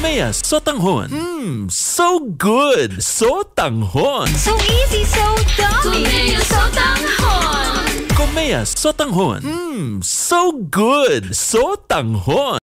Komeya Sotanghon. So good. Sotanghon. So easy, so dummy. Komeya Sotanghon. Komeya Sotanghon. So good. Sotanghon.